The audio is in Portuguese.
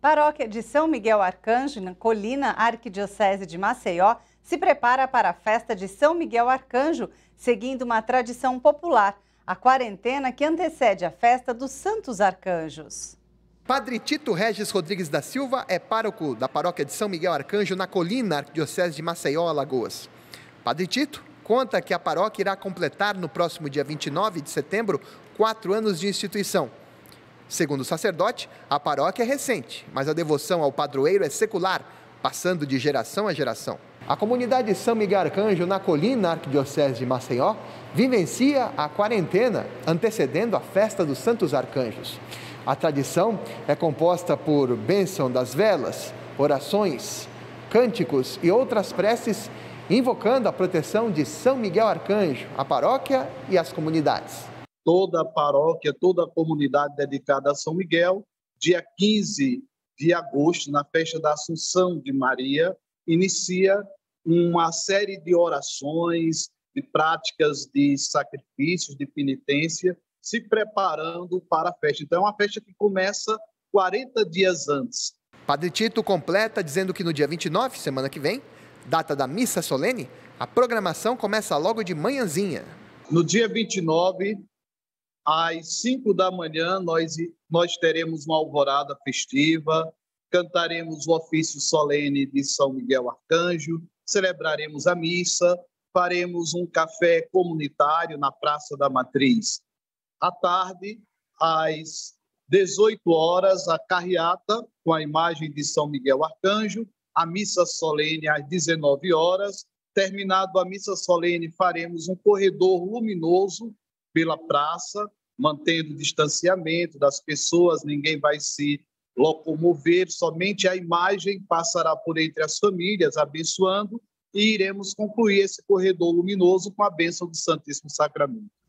Paróquia de São Miguel Arcanjo, na Colina, Arquidiocese de Maceió, se prepara para a festa de São Miguel Arcanjo, seguindo uma tradição popular, a quarentena que antecede a festa dos Santos Arcanjos. Padre Tito Regis Rodrigues da Silva é pároco da Paróquia de São Miguel Arcanjo, na Colina, Arquidiocese de Maceió, Alagoas. Padre Tito conta que a paróquia irá completar no próximo dia 29 de setembro 4 anos de instituição. Segundo o sacerdote, a paróquia é recente, mas a devoção ao padroeiro é secular, passando de geração a geração. A comunidade de São Miguel Arcanjo, na Colina, Arquidiocese de Maceió, vivencia a quarentena, antecedendo a festa dos Santos Arcanjos. A tradição é composta por bênção das velas, orações, cânticos e outras preces, invocando a proteção de São Miguel Arcanjo, a paróquia e as comunidades. Toda a paróquia, toda a comunidade dedicada a São Miguel, dia 15 de agosto, na festa da Assunção de Maria, inicia uma série de orações, de práticas de sacrifícios, de penitência, se preparando para a festa. Então, é uma festa que começa 40 dias antes. Padre Tito completa dizendo que no dia 29, semana que vem, data da missa solene, a programação começa logo de manhãzinha. No dia 29, às 5 da manhã, nós teremos uma alvorada festiva, cantaremos o ofício solene de São Miguel Arcanjo, celebraremos a missa, faremos um café comunitário na Praça da Matriz. À tarde, às 18 horas, a carreata com a imagem de São Miguel Arcanjo, a missa solene às 19 horas. Terminado a missa solene, faremos um corredor luminoso pela praça, mantendo o distanciamento das pessoas, ninguém vai se locomover, somente a imagem passará por entre as famílias, abençoando, e iremos concluir esse corredor luminoso com a bênção do Santíssimo Sacramento.